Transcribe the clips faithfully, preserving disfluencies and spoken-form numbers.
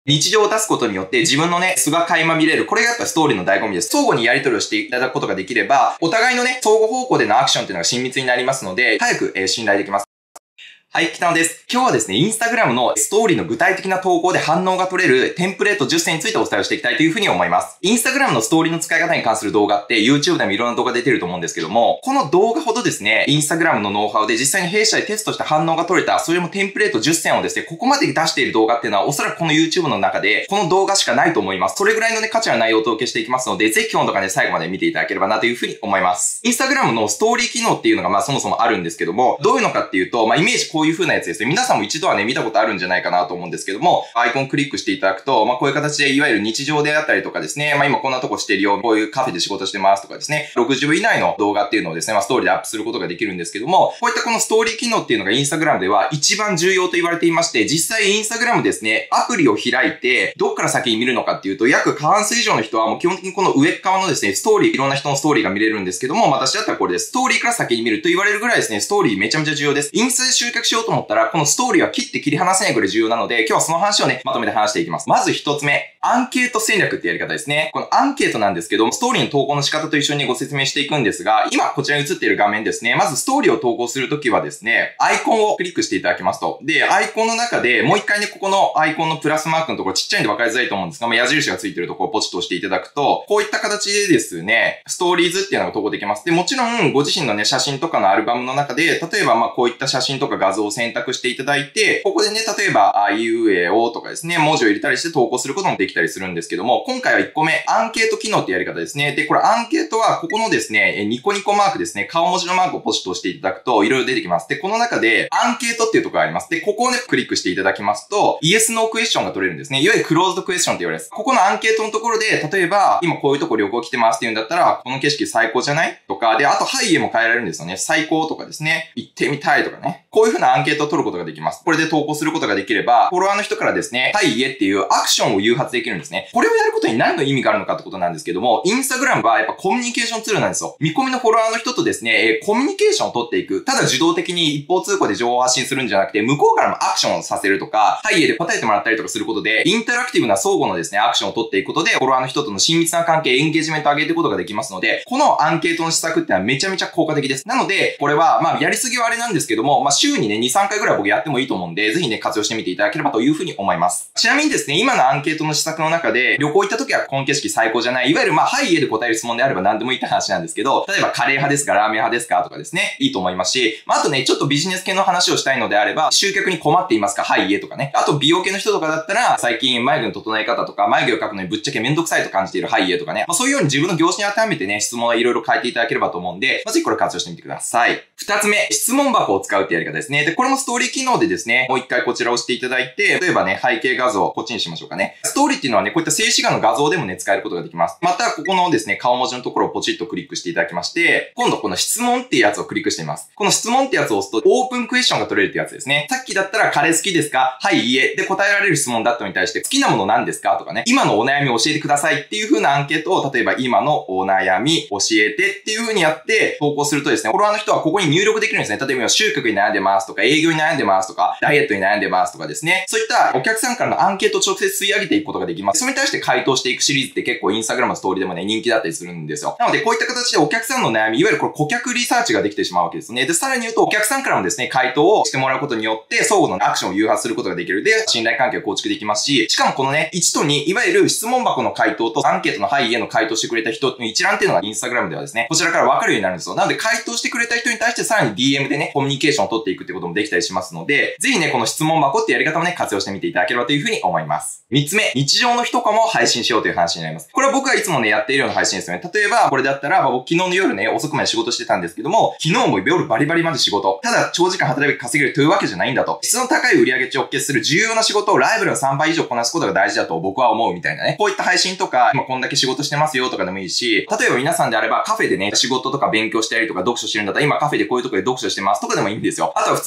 日常を出すことによって自分のね、素が垣間見れる。これがやっぱストーリーの醍醐味です。相互にやり取りをしていただくことができれば、お互いのね、相互方向でのアクションっていうのが親密になりますので、早く、えー、信頼できます。はい、北野です。今日はですね、インスタグラムのストーリーの具体的な投稿で反応が取れるテンプレートじゅっせんについてお伝えをしていきたいというふうに思います。インスタグラムのストーリーの使い方に関する動画って YouTube でもいろんな動画出てると思うんですけども、この動画ほどですね、インスタグラムのノウハウで実際に弊社でテストした反応が取れた、それもテンプレートじゅっせんをですね、ここまで出している動画っていうのはおそらくこの YouTube の中でこの動画しかないと思います。それぐらいのね、価値ある内容をお届けしていきますので、ぜひ今日の動画ね、最後まで見ていただければなというふうに思います。インスタグラムのストーリー機能っていうのがまあそもそもあるんですけども、どういうのかっていうと、まあイメージこういう風なやつですね。皆さんも一度はね、見たことあるんじゃないかなと思うんですけども、アイコンクリックしていただくと、まあこういう形でいわゆる日常であったりとかですね、まあ今こんなとこしてるよ、こういうカフェで仕事してますとかですね、ろくじゅうび以内の動画っていうのをですね、まあストーリーでアップすることができるんですけども、こういったこのストーリー機能っていうのがインスタグラムでは一番重要と言われていまして、実際インスタグラムですね、アプリを開いて、どっから先に見るのかっていうと、約過半数以上の人はもう基本的にこの上側のですね、ストーリー、いろんな人のストーリーが見れるんですけども、私だったらこれです。ストーリーから先に見ると言われるぐらいですね、ストーリーめちゃめちゃ重要です。インスタで集客しようと思ったら、このストーリーは切って切り離せないぐらい重要なので、今日はその話をね、まとめて話していきます。まず一つ目、アンケート戦略ってやり方ですね。このアンケートなんですけども、ストーリーの投稿の仕方と一緒にご説明していくんですが、今こちらに映っている画面ですね。まずストーリーを投稿するときはですね、アイコンをクリックしていただきますと。で、アイコンの中でもう一回ね、ここのアイコンのプラスマークのところちっちゃいんで分かりづらいと思うんですが、まあ、矢印がついてるところをポチッと押していただくと、こういった形でですね、ストーリーズっていうのが投稿できます。で、もちろんご自身のね、写真とかのアルバムの中で、例えばまあこういった写真とか画像を選択していただいて、ここでね、例えば、あいうえおとかですね、文字を入れたりして投稿することもできたりするんですけども、今回はいっこめ、アンケート機能ってやり方ですね。で、これアンケートはここのですね、ニコニコマークですね、顔文字のマークをポチッと押していただくと、いろいろ出てきます。で、この中で、アンケートっていうところがあります。で、ここをね、クリックしていただきますと、イエスノークエスチョンが取れるんですね。いわゆるクローズドクエスチョンって言われます。ここのアンケートのところで、例えば、今こういうとこ旅行来てますって言うんだったら、この景色最高じゃないとか、で、あと、はいへも変えられるんですよね。最高とかですね。行ってみたいとかね。こういう風なアンケートを取ることができます。これで投稿することができれば、フォロワーの人からですね、はいへっていうアクションを誘発できるんですね。これをやることに何の意味があるのかってことなんですけども、インスタグラムはやっぱコミュニケーションツールなんですよ。見込みのフォロワーの人とですね、コミュニケーションを取っていく。ただ受動的に一方通行で情報を発信するんじゃなくて、向こうからもアクションをさせるとか、はいへで答えてもらったりとかすることで、インタラクティブな相互のですね、アクションを取っていくことで、フォロワーの人との親密な関係、エンゲージメントを上げていくことができますので、このアンケートの施策ってのはめちゃめちゃ効果的です。なので、これは、まあ、やりすぎはあれなんですけども、まあ、週にね、に、さんかいぐらい僕やってもいいと思うんで、ぜひね、活用してみていただければというふうに思います。ちなみにですね、今のアンケートの施策の中で、旅行行った時はこの景色最高じゃない。いわゆる、まあ、はいへで答える質問であれば何でもいいって話なんですけど、例えばカレー派ですか、ラーメン派ですかとかですね、いいと思いますし、まあ、あとね、ちょっとビジネス系の話をしたいのであれば、集客に困っていますか、はいへとかね。あと、美容系の人とかだったら、最近眉毛の整え方とか、眉毛を描くのにぶっちゃけめんどくさいと感じているはいへとかね。まあ、そういうように自分の業種に当てはめてね、質問はいろいろ変えていただければと思うんで、まあ、ぜひこれ活用してみてください。二つ目、質問箱を使うってやり方ですね。で、これもストーリー機能でですね、もう一回こちらを押していただいて、例えばね、背景画像、こっちにしましょうかね。ストーリーっていうのはね、こういった静止画の画像でもね、使えることができます。また、ここのですね、顔文字のところをポチッとクリックしていただきまして、今度この質問っていうやつをクリックしてみます。この質問ってやつを押すと、オープンクエスチョンが取れるってやつですね。さっきだったら、カレー好きですか？はい、いいえ。で答えられる質問だったのに対して、好きなもの何ですかとかね、今のお悩みを教えてくださいっていう風なアンケートを、例えば今のお悩み教えてっていう風にやって投稿するとですね、フォロワーの人はここに入力できるんですね。例えば集客に悩んでますとか、営業に悩んでますとか、ダイエットに悩んでますとかですね。そういったお客さんからのアンケートを直接吸い上げていくことができます。それに対して回答していくシリーズって結構インスタグラムのストーリーでもね、人気だったりするんですよ。なので、こういった形でお客さんの悩み、いわゆるこれ顧客リサーチができてしまうわけですね。で、さらに言うと、お客さんからもですね、回答をしてもらうことによって、相互のアクションを誘発することができる。で、信頼関係を構築できますし、しかもこのね、いちとに、いわゆる質問箱の回答とアンケートのはいへの回答してくれた人の一覧っていうのがインスタグラムではですね、こちらから分かるようになるんですよ。なので、回答してくれた人に対してさらに ディーエム でね、コミュニケーションを取っていくってこともできたりしますので、ぜひね、この質問箱ってやり方もね、活用してみていただければというふうに思います。みっつめ、日常の一コマを配信しようという話になります。これは僕がいつもね、やっているような配信ですよね。例えば、これだったら、まあ、僕昨日の夜ね、遅くまで仕事してたんですけども、昨日も夜バリバリまで仕事。ただ、長時間働き稼げるというわけじゃないんだと。質の高い売上値を直結する重要な仕事をライバルのさんばい以上こなすことが大事だと僕は思うみたいなね。こういった配信とか、今こんだけ仕事してますよとかでもいいし、例えば皆さんであればカフェでね、仕事とか勉強したりとか読書してるんだったら、今カフェでこういうところで読書してますとかでもいいんですよ。あとは普通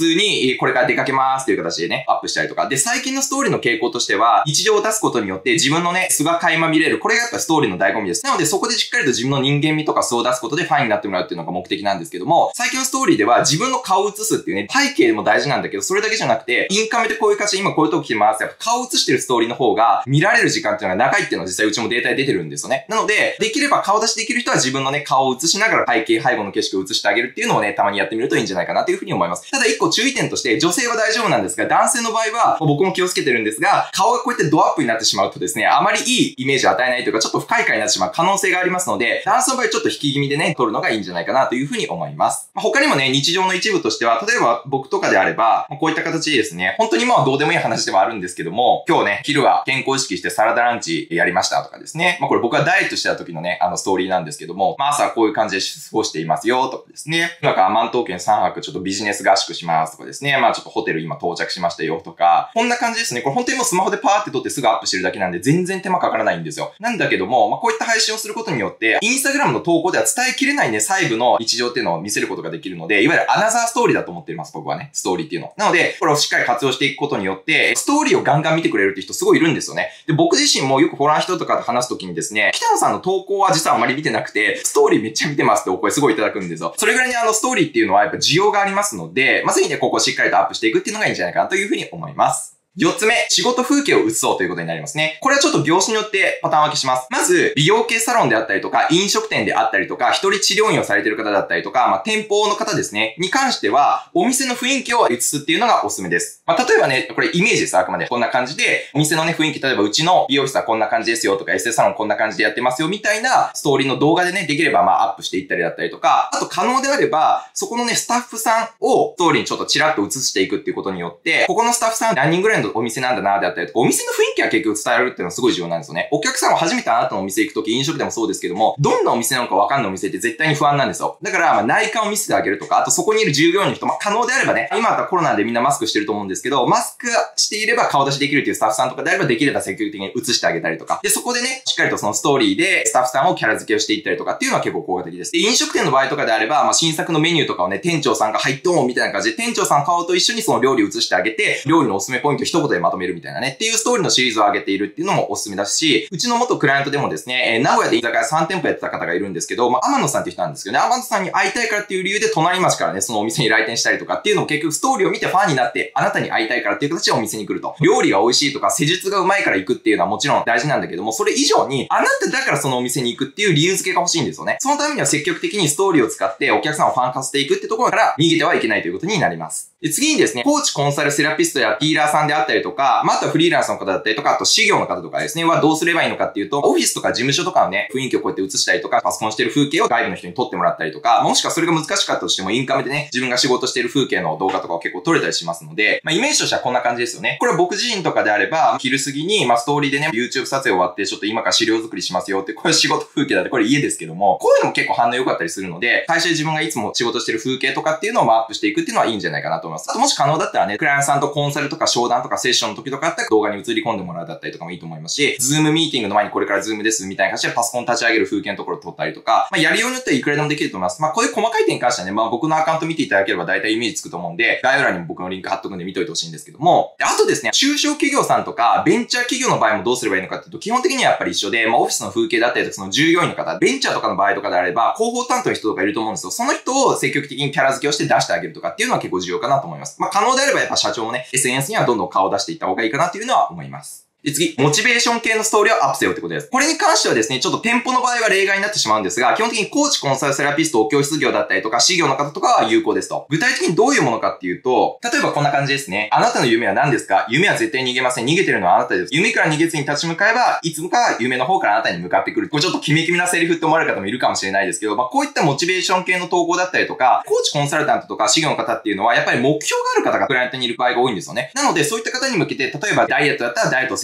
通にこれから出かけますという形でね、アップしたりとか。で、最近のストーリーの傾向としては、日常を出すことによって自分のね、素が垣間見れる。これがやっぱストーリーの醍醐味です。なので、そこでしっかりと自分の人間味とか素を出すことでファンになってもらうっていうのが目的なんですけども、最近のストーリーでは自分の顔を映すっていうね、背景も大事なんだけど、それだけじゃなくて、インカメでこういう感じで今こういうとこ来てます。やっぱ顔を映してるストーリーの方が見られる時間っていうのが長いっていうのは実際うちもデータで出てるんですよね。なので、できれば顔出しできる人は自分のね、顔を映しながら背景、背後の景色を映してあげるっていうのをね、たまにやってみるといいんじゃないかなというふうに思います。ただ一個注意点として、女性は大丈夫なんですが、男性の場合は、僕も気をつけてるんですが、顔がこうやってドアップになってしまうとですね、あまりいいイメージを与えないというか、ちょっと不快感になってしまう可能性がありますので、男性の場合ちょっと引き気味でね、撮るのがいいんじゃないかなというふうに思います。他にもね、日常の一部としては、例えば僕とかであれば、こういった形でですね、本当にまあどうでもいい話ではあるんですけども、今日ね、昼は健康意識してサラダランチやりましたとかですね、まあこれ僕はダイエットしてた時のね、あのストーリーなんですけども、まあ朝はこういう感じで過ごしていますよとかですね、今から万東県さんはくちょっとビジネス合宿しますとかですね、まあちょっとホテル今到着しましたよとか、こんな感じですね。これ本当にもうスマホでパーって撮ってすぐアップしてるだけなんで全然手間かからないんですよ。なんだけども、まあこういった配信をすることによって、インスタグラムの投稿では伝えきれないね、細部の日常っていうのを見せることができるので、いわゆるアナザーストーリーだと思っています、僕はね。ストーリーっていうの。なので、これをしっかり活用していくことによって、ストーリーをガンガン見てくれるって人すごいいるんですよね。で、僕自身もよくフォロワー人とかと話すときにですね、北野さんの投稿は実はあまり見てなくて、ストーリーめっちゃ見てますってお声すごいいただくんですよ。それぐらいにあのストーリーっていうのはやっぱ需要がありますので、まあ、ぜひね、ここをしっかりとアップしていくっていうのがいいんじゃないかなというふうに思います。四つ目、仕事風景を映そうということになりますね。これはちょっと業種によってパターン分けします。まず、美容系サロンであったりとか、飲食店であったりとか、一人治療院をされている方だったりとか、まあ、店舗の方ですね、に関しては、お店の雰囲気を映すっていうのがおすすめです。まあ、例えばね、これイメージです、あくまで。こんな感じで、お店のね、雰囲気、例えばうちの美容室はこんな感じですよとか、エステサロンこんな感じでやってますよみたいなストーリーの動画でね、できればまあ、アップしていったりだったりとか、あと可能であれば、そこのね、スタッフさんをストーリーにちょっとチラッと映していくっていうことによって、ここのスタッフさん何人ぐらいのお店なんだな、だったりとか、お店の雰囲気は結局伝えられるっていうのはすごい重要なんですよね。お客さんは初めてあなたのお店行くとき、飲食でもそうですけども、どんなお店なのかわかんないお店って絶対に不安なんですよ。だから、まあ内観を見せてあげるとか、あとそこにいる従業員の人、まあ可能であればね、今だったらコロナでみんなマスクしてると思うんですけど、マスクしていれば顔出しできるっていうスタッフさんとかであればできれば積極的に映してあげたりとか、で、そこでね、しっかりとそのストーリーでスタッフさんをキャラ付けをしていったりとかっていうのは結構効果的です。で、飲食店の場合とかであれば、まあ新作のメニューとかをね、店長さんが入っドーンみたいな感じで、店長さんの顔と一緒にその料理を映してあげて、料理のおすすめポイントを一言でまとめるみたいなね、っていうストーリーのシリーズを上げているっていうのもおすすめだし、うちの元クライアントでもですね、えー、名古屋で居酒屋さん店舗やってた方がいるんですけど、まあ、天野さんって人なんですけどね、天野さんに会いたいからっていう理由で隣町からね、そのお店に来店したりとかっていうのを結局ストーリーを見てファンになって、あなたに会いたいからっていう形でお店に来ると。料理が美味しいとか、施術がうまいから行くっていうのはもちろん大事なんだけども、それ以上に、あなただからそのお店に行くっていう理由付けが欲しいんですよね。そのためには積極的にストーリーを使ってお客さんをファン化していくってところから逃げてはいけないということになります。で、次にですね、コーチ、コンサル、セラピストやピーラーさんであったりとか、まあ、あとはフリーランスの方だったりとか、あと事業の方とかですね、はどうすればいいのかっていうと、オフィスとか事務所とかのね、雰囲気をこうやって映したりとか、パソコンしてる風景を外部の人に撮ってもらったりとか、もしくはそれが難しかったとしても、インカメでね、自分が仕事してる風景の動画とかを結構撮れたりしますので、まあ、イメージとしてはこんな感じですよね。これは僕自身とかであれば、昼過ぎに、まあ、ストーリーでね、YouTube 撮影終わって、ちょっと今から資料作りしますよって、これ仕事風景だって、これ家ですけども、こういうのも結構反応良かったりするので、会社で自分がいつも仕事してる風景とかっていうのをまあアップしていくっていうのはいいんじゃないかなと思います。あともし可能だったらね、クライアントさんとコンサルとか商談とかセッションの時とかあったら動画に映り込んでもらうだったりとかもいいと思いますし、ズームミーティングの前にこれからズームですみたいな感じでパソコン立ち上げる風景のところを撮ったりとか、まあやりようによってはいくらでもできると思います。まあこういう細かい点に関してはね、まあ僕のアカウント見ていただければ大体イメージつくと思うんで、概要欄にも僕のリンク貼っとくんで見といてほしいんですけども、あとですね、中小企業さんとかベンチャー企業の場合もどうすればいいのかっていうと、基本的にはやっぱり一緒で、まあオフィスの風景だったりとかその従業員の方、ベンチャーとかの場合とかであれば、広報担当の人とかいると思うんですよ。その人を積極的にキャラ付けをして出してあげるとかっていうのは結構重要かなと思います。まあ可能であればやっぱ社長もね、エスエヌエス にはどんどん顔を出していった方がいいかなっていうのは思います。で、次、モチベーション系のストーリーをアップせよってことです。これに関してはですね、ちょっと店舗の場合は例外になってしまうんですが、基本的にコーチ、コンサル、セラピスト、教室業だったりとか、事業の方とかは有効ですと。具体的にどういうものかっていうと、例えばこんな感じですね。あなたの夢は何ですか？夢は絶対逃げません。逃げてるのはあなたです。夢から逃げずに立ち向かえば、いつもか夢の方からあなたに向かってくる。これちょっとキメキメなセリフって思われる方もいるかもしれないですけど、まあこういったモチベーション系の投稿だったりとか、コーチ、コンサルタントとか、事業の方っていうのは、やっぱり目標がある方がクライアントにいる場合が多いんですよね。なので、そういった方に向けて、例えばダイエットだったらダイエットを成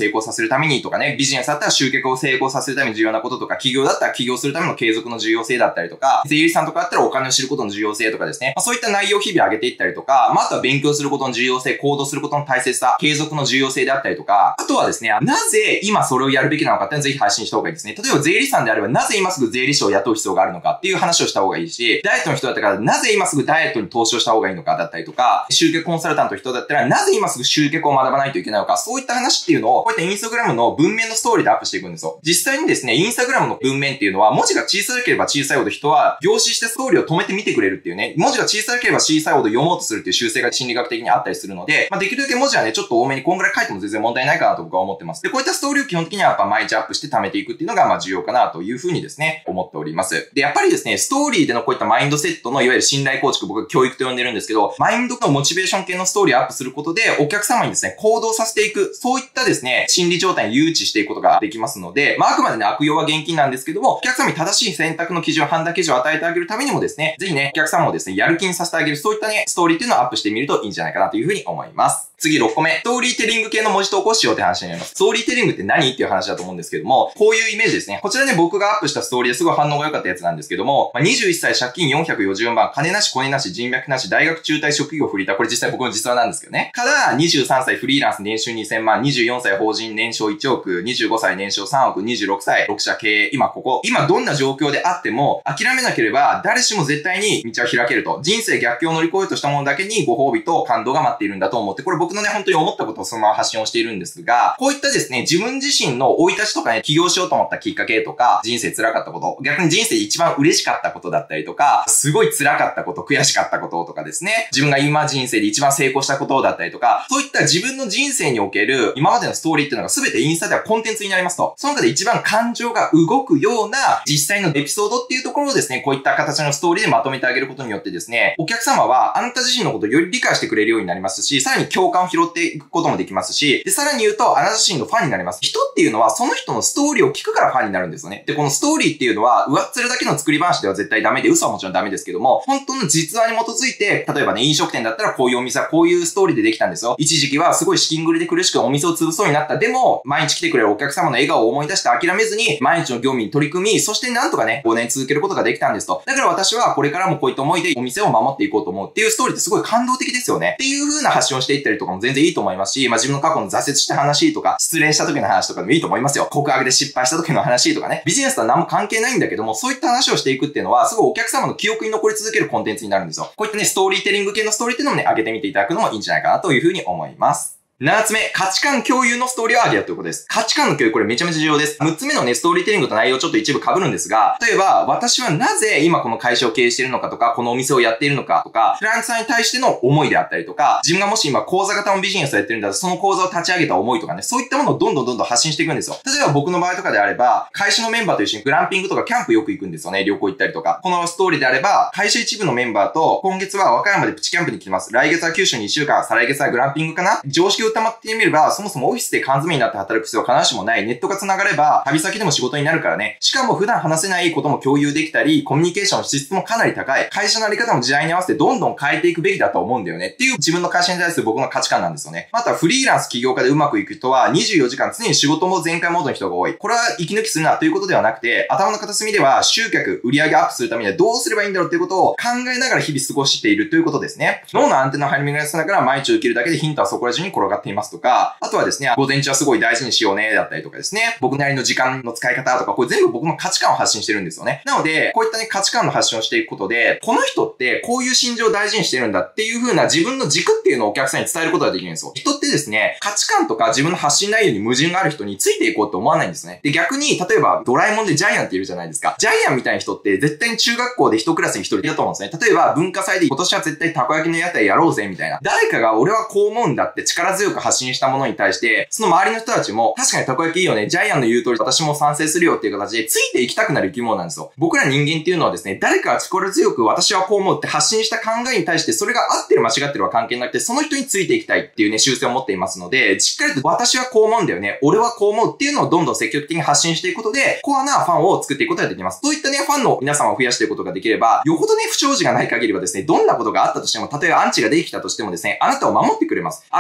功させるためにとかね、ビジネスだったら集客を成功させるために重要なこととか、企業だったら起業するための継続の重要性だったりとか、税理士さんとかだったらお金を知ることの重要性とかですね、まあ、そういった内容を日々上げていったりとか、まあ、あとは勉強することの重要性、行動することの大切さ、継続の重要性であったりとか、あとはですね、なぜ今それをやるべきなのかっていうのをぜひ配信した方がいいですね。例えば税理士さんであれば、なぜ今すぐ税理士を雇う必要があるのかっていう話をした方がいいし、ダイエットの人だったら、なぜ今すぐダイエットに投資をした方がいいのかだったりとか、集客コンサルタントの人だったら、なぜ今すぐ集客を学ばないといけないのか、そういった話っていうのを、こうやってインスタグラムの文面のストーリーでアップしていくんですよ。実際にですね、インスタグラムの文面っていうのは、文字が小さければ小さいほど人は、凝視してストーリーを止めて見てくれるっていうね、文字が小さければ小さいほど読もうとするっていう習性が心理学的にあったりするので、まあ、できるだけ文字はね、ちょっと多めにこんぐらい書いても全然問題ないかなと僕は思ってます。で、こういったストーリーを基本的にはやっぱ毎日アップして貯めていくっていうのが、まあ重要かなというふうにですね、思っております。で、やっぱりですね、ストーリーでのこういったマインドセットのいわゆる信頼構築、僕は教育と呼んでるんですけど、マインドのモチベーション系のストーリーをアップすることで、お客様にですね、行動させていく、そういったですね、心理状態に誘致していくことができますので、まああくまでね、悪用は厳禁なんですけども、お客様に正しい選択の基準、判断基準を与えてあげるためにもですね、ぜひね、お客様をですね、やる気にさせてあげる、そういったね、ストーリーっていうのをアップしてみるといいんじゃないかなというふうに思います。次ろっこめ。ストーリーテリング系の文字投稿をしようって話になります。ストーリーテリングって何っていう話だと思うんですけども、こういうイメージですね。こちらね、僕がアップしたストーリーですごい反応が良かったやつなんですけども、まあ、にじゅういっさい借金よんひゃくよんじゅうよんばん、金なし、コネなし、人脈なし、大学中退職業フリーター。これ実際僕の実話なんですけどね。から、にじゅうさんさいフリーランス年収にせんまん、にじゅうよんさい法人年商いちおく、にじゅうごさい年商さんおく、にじゅうろくさいろく社経営、今ここ。今どんな状況であっても、諦めなければ誰しも絶対に道は開けると。人生逆境を乗り越えようとしたものだけにご褒美と感動が待っているんだと思って、これ僕のね、本当に思ったことをそのまま発信をしているんですが、こういったですね、自分自身の生い立ちとかね、起業しようと思ったきっかけとか、人生辛かったこと、逆に人生で一番嬉しかったことだったりとか、すごい辛かったこと、悔しかったこととかですね、自分が今人生で一番成功したことだったりとか、そういった自分の人生における今までのストーリーっていうのが全てインスタではコンテンツになりますと。その中で一番感情が動くような実際のエピソードっていうところをですね、こういった形のストーリーでまとめてあげることによってですね、お客様はあなた自身のことをより理解してくれるようになりますし、さらに共感を拾っていくこともできますし、で、さらに言うと、あなた自身のファンになります。人っていうのはその人のストーリーを聞くからファンになるんですよね。で、このストーリーっていうのは、上っ面だけの作り話では絶対ダメで、嘘はもちろんダメですけども、本当の実話に基づいて、例えばね、飲食店だったらこういうお店はこういうストーリーでできたんですよ。一時期はすごい資金繰りで苦しくお店を潰そうになった。でも、毎日来てくれるお客様の笑顔を思い出して諦めずに、毎日の業務に取り組み、そしてなんとかね、ごねん続けることができたんですと。だから私はこれからもこういった思いでお店を守っていこうと思うっていうストーリーってすごい感動的ですよね。っていう風な発信をしていったりとかも全然いいと思いますし、まあ自分の過去の挫折した話とか、失恋した時の話とかでもいいと思いますよ。告白で失敗した時の話とかね。ビジネスとは何も関係ないんだけども、そういった話をしていくっていうのは、すごいお客様の記憶に残り続けるコンテンツになるんですよ。こういったね、ストーリーテリング系のストーリーっていうのもね、上げてみていただくのもいいんじゃないかなという風に思います。ななつめ、価値観共有のストーリーを上げるということです。価値観の共有、これめちゃめちゃ重要です。むっつめのね、ストーリーテリングと内容ちょっと一部被るんですが、例えば、私はなぜ今この会社を経営しているのかとか、このお店をやっているのかとか、クライアントさんに対しての思いであったりとか、自分がもし今講座型のビジネスをやってるんだったら、その講座を立ち上げた思いとかね、そういったものをどんどんどんどん発信していくんですよ。例えば僕の場合とかであれば、会社のメンバーと一緒にグランピングとかキャンプよく行くんですよね。旅行行ったりとか。このストーリーであれば、会社一部のメンバーと、今月は和歌山でプチキャンプに来てます。来月は九州にいっしゅうかん、再来月はグランピングかな。常識を保ってみれば、そもそもオフィスで缶詰になって働く必要は必ずしもない。ネットが繋がれば、旅先でも仕事になるからね。しかも普段話せないことも共有できたり、コミュニケーションの質もかなり高い。会社のあり方も時代に合わせてどんどん変えていくべきだと思うんだよね。っていう自分の会社に対する僕の価値観なんですよね。またフリーランス起業家でうまくいく人はにじゅうよじかん常に仕事も全開モードの人が多い。これは息抜きするなということではなくて、頭の片隅では集客、売上アップするためにはどうすればいいんだろうっていうことを考えながら日々過ごしているということですね。脳のアンテナを張り巡らせながら毎日受けるだけでヒントはそこら中に転がっていますとか、あとはですね、午前中はすごい大事にしようね、だったりとかですね。僕なりの時間の使い方とか、これ全部僕の価値観を発信してるんですよね。なので、こういったね、価値観の発信をしていくことで、この人ってこういう心情を大事にしてるんだっていう風な自分の軸っていうのをお客さんに伝えることができるんですよ。人ってですね、価値観とか自分の発信内容に矛盾がある人についていこうって思わないんですね。で、逆に、例えば、ドラえもんでジャイアンっているじゃないですか。ジャイアンみたいな人って絶対に中学校で一クラスに一人いたと思うんですね。例えば、文化祭で今年は絶対たこ焼きの屋台やろうぜ、みたいな。誰かが俺はこう思うんだって力強く発信したものに対して、その周りの人たちも、確かにたこ焼きいいよね。ジャイアンの言う通り私も賛成するよっていう形でついていきたくなる生き物なんですよ。僕ら人間っていうのはですね、誰かが力強く私はこう思うって発信した考えに対してそれが合ってる間違ってるは関係なくて、その人についていきたいっていうね、習性を持っていますので、しっかりと私はこう思うんだよね。俺はこう思うっていうのをどんどん積極的に発信していくことで、コアなファンを作っていくことができます。そういったね、ファンの皆様を増やしていくことができれば、よほどね、不祥事がない限りはですね、どんなことがあったとしても、例えばアンチができたとしてもですね、あなたを守ってくれます。あなた自身を支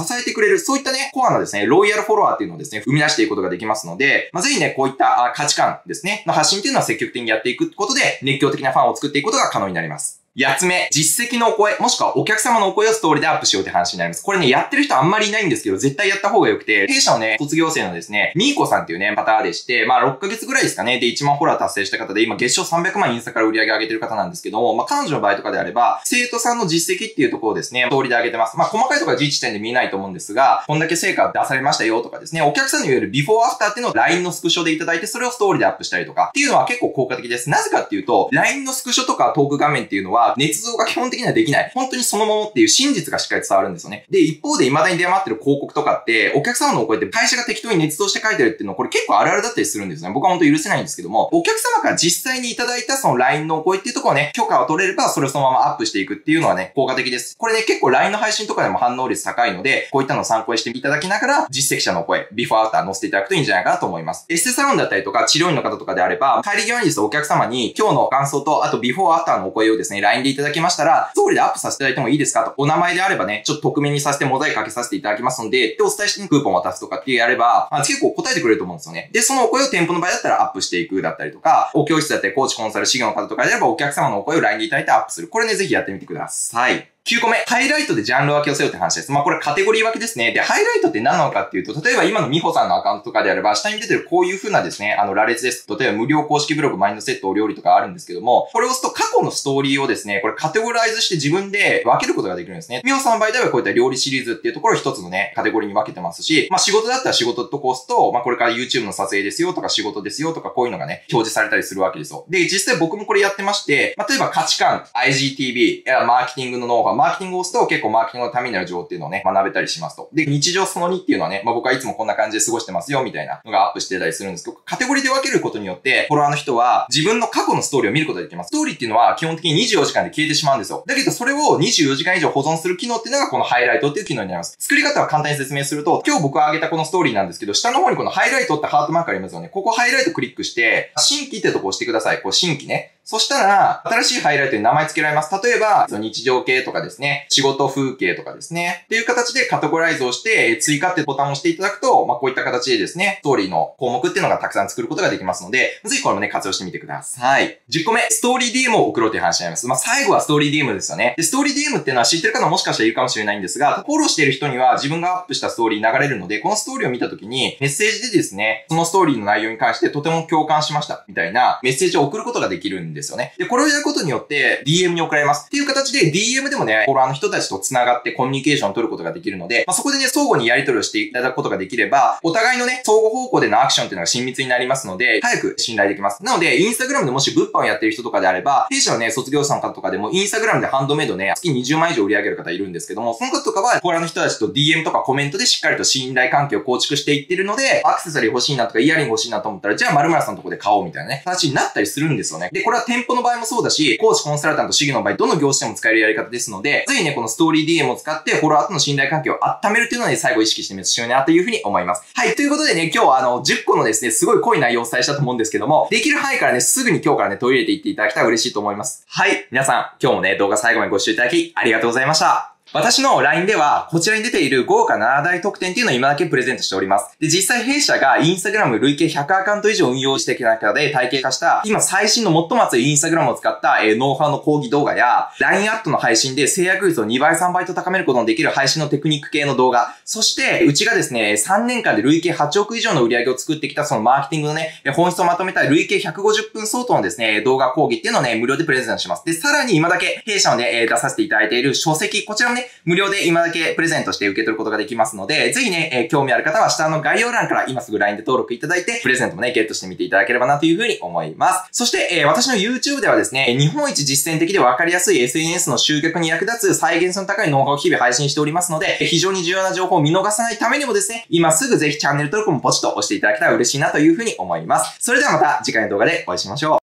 えてくれる、そういったね、コアなですね、ロイヤルフォロワーっていうのをですね、生み出していくことができますので、まあ、ぜひね、こういった価値観ですね、の発信っていうのは積極的にやっていくことで、熱狂的なファンを作っていくことが可能になります。八つ目、実績のお声、もしくはお客様のお声をストーリーでアップしようって話になります。これね、やってる人あんまりいないんですけど、絶対やった方が良くて、弊社のね、卒業生のですね、みーこさんっていうね、方でして、まあろっかげつぐらいですかね、でいちまんフォロワー達成した方で、今月賞さんびゃくまんインスタから売り上げ上げてる方なんですけども、まあ彼女の場合とかであれば、生徒さんの実績っていうところをですね、ストーリーで上げてます。まあ細かいところは時点で見えないと思うんですが、こんだけ成果出されましたよとかですね、お客さんのいわゆるビフォーアフターっていうのを ライン のスクショでいただいて、それをストーリーでアップしたりとか、っていうのは結構効果的です。なぜかっていうと、ライン のスクショとかトーク画面っていうのは、捏造が基本基本的にはできない。本当にそのものっていう真実がしっかり伝わるんですよね。で、一方で未だに出回ってる広告とかって、お客様のお声って会社が適当に捏造して書いてるっていうのは、これ結構あるあるだったりするんですね。僕は本当許せないんですけども、お客様から実際にいただいたその ライン のお声っていうところをね、許可を取れれば、それをそのままアップしていくっていうのはね、効果的です。これね、結構 ライン の配信とかでも反応率高いので、こういったのを参考にしていただきながら、実績者のお声、ビフォーアフター載せていただくといいんじゃないかなと思います。エステサロンだったりとか、治療院の方とかであれば、帰り際にですね、お客様に今日の感想と、あとビフォーアフターのお声をですね、ライン でいただきましたら、ストーリーでアップさせていただいてもいいですかと。お名前であればね、ちょっと匿名にさせてモザイクかけさせていただきますので、で、お伝えしてクーポンを渡すとかってやれば、あ結構答えてくれると思うんですよね。で、そのお声を店舗の場合だったらアップしていくだったりとか、お教室だったりコーチコンサル事業の方とかであればお客様のお声を ライン でいただいてアップする。これね、ぜひやってみてください。きゅうこめ、ハイライトでジャンル分けをせよって話です。まあこれカテゴリー分けですね。で、ハイライトって何なのかっていうと、例えば今の美穂さんのアカウントとかであれば、下に出てるこういう風なですね、あの羅列です。例えば無料公式ブログマインドセットお料理とかあるんですけども、これを押すと過去のストーリーをですね、これカテゴライズして自分で分けることができるんですね。美穂さんの場合ではこういった料理シリーズっていうところを一つのね、カテゴリーに分けてますし、まあ仕事だったら仕事と押すと、まあこれから YouTube の撮影ですよとか仕事ですよとかこういうのがね、表示されたりするわけですよ。で、実際僕もこれやってまして、例えば価値観、アイジーティービー、やマーケティングのノウハウ、マーケティングを押すと結構マーケティングのためになる情報っていうのをね、学べたりしますと。で、日常そのにっていうのはね、まあ僕はいつもこんな感じで過ごしてますよみたいなのがアップしてたりするんですけど、カテゴリーで分けることによって、フォロワーの人は自分の過去のストーリーを見ることができます。ストーリーっていうのは基本的ににじゅうよじかんで消えてしまうんですよ。だけどそれをにじゅうよじかん以上保存する機能っていうのがこのハイライトっていう機能になります。作り方は簡単に説明すると、今日僕が挙げたこのストーリーなんですけど、下の方にこのハイライトってハートマークありますよね。ここハイライトクリックして、新規ってとこを押してください。こう新規ね。そしたら、新しいハイライトに名前付けられます。例えば、その日常系とかですね、仕事風景とかですね、っていう形でカテゴライズをして、追加ってボタンを押していただくと、まあ、こういった形でですね、ストーリーの項目っていうのがたくさん作ることができますので、ぜひこれもね、活用してみてください。じゅっこめ、ストーリー ディーエム を送ろうという話になります。まあ、最後はストーリー ディーエム ですよね。で、ストーリー ディーエム っていうのは知ってる方ももしかしたらいるかもしれないんですが、フォローしている人には自分がアップしたストーリー流れるので、このストーリーを見たときに、メッセージでですね、そのストーリーの内容に関してとても共感しました、みたいなメッセージを送ることができるんですよね。で、これをやることによって ディーエム に送られます。っていう形で ディーエム でもね、フォロワーの人たちと繋がってコミュニケーションを取ることができるので、まあ、そこでね、相互にやり取りをしていただくことができれば、お互いのね、相互方向でのアクションっていうのが親密になりますので、早く信頼できます。なので、インスタグラムでもし物販をやっている人とかであれば、弊社のね、卒業者の方とかでも、インスタグラムでハンドメイドね、月にじゅうまん以上売り上げる方いるんですけども、その方とかは、フォロワーの人たちと ディーエム とかコメントでしっかりと信頼関係を構築していってるので、アクセサリー欲しいなとかイヤリング欲しいなと思ったら、じゃあ〇〇さんのとこで買おうみたいなね、形になったりするんですよね。で、これは店舗の場合もそうだし、コーチコンサルタント、主義の場合、どの業種でも使えるやり方ですので、ぜひね、このストーリー ディーエム を使って、フォロワーとの信頼関係を温めるっていうのをね、最後意識してみると必要なというふうに思います。はい、ということでね、今日はあの、じゅっこのですね、すごい濃い内容をお伝えしたと思うんですけども、できる範囲からね、すぐに今日からね、取り入れていっていただけたら嬉しいと思います。はい、皆さん、今日もね、動画最後までご視聴いただき、ありがとうございました。私の ライン では、こちらに出ている豪華なな大特典っていうのを今だけプレゼントしております。で、実際弊社がインスタグラム累計ひゃくアカウント以上運用してきた中で体系化した、今最新の最も熱いインスタグラムを使った、えー、ノウハウの講義動画や、ライン アットの配信で制約率をにばいさんばいと高めることのできる配信のテクニック系の動画、そして、うちがですね、さんねんかんで累計はちおく以上の売り上げを作ってきたそのマーケティングのね、本質をまとめた累計ひゃくごじゅっぷん相当のですね、動画講義っていうのをね、無料でプレゼントします。で、さらに今だけ弊社のね、出させていただいている書籍、こちらもね、無料で今だけプレゼントして受け取ることができますので、ぜひね、えー、興味ある方は下の概要欄から今すぐ ライン で登録いただいて、プレゼントもね、ゲットしてみていただければなというふうに思います。そして、えー、私の YouTube ではですね、日本一実践的で分かりやすい エスエヌエス の集客に役立つ再現性の高いノウハウを日々配信しておりますので、非常に重要な情報を見逃さないためにもですね、今すぐぜひチャンネル登録もポチッと押していただけたら嬉しいなというふうに思います。それではまた次回の動画でお会いしましょう。